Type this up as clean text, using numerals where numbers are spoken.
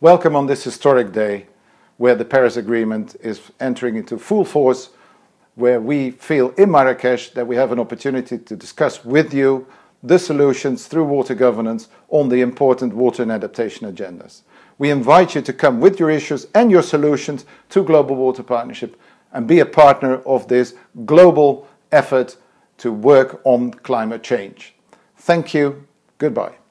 Welcome on this historic day where the Paris Agreement is entering into full force, where we feel in Marrakech that we have an opportunity to discuss with you the solutions through water governance on the important water and adaptation agendas. We invite you to come with your issues and your solutions to Global Water Partnership and be a partner of this global effort to work on climate change. Thank you. Goodbye.